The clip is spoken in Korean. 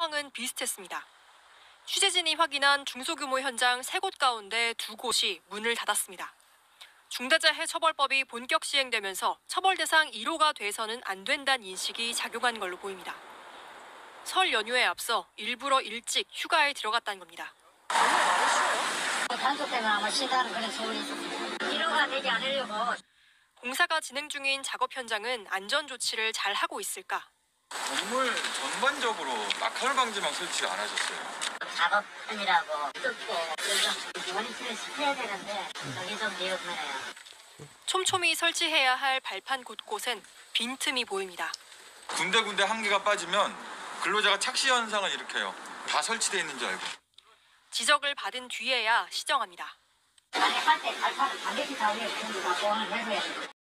상황은 비슷했습니다. 취재진이 확인한 중소규모 현장 3곳 가운데 2곳이 문을 닫았습니다. 중대재해처벌법이 본격 시행되면서 처벌 대상 1호가 돼서는 안 된다는 인식이 작용한 걸로 보입니다. 설 연휴에 앞서 일부러 일찍 휴가에 들어갔다는 겁니다. 단속 때문에 아마 쉬다는 그런 소문이 있었어요. 1호가 되지 않으려고. 공사가 진행 중인 작업 현장은 안전 조치를 잘 하고 있을까? 건물 전반적으로 낙하물 방지망 설치 안 하셨어요? 작업하느라고 뜯고 그래서 원위치를 시켜야 되는데 그게 좀 미흡하네요. 촘촘히 설치해야 할 발판 곳곳엔 빈틈이 보입니다. 군데군데 한 개가 빠지면 근로자가 착시 현상을 일으켜요. 다 설치되어 있는 줄 알고. 지적을 받은 뒤에야 시정합니다. 만약에 할때 발판을 반드시 다 위에 붙는 거 오늘 해줘야 돼요.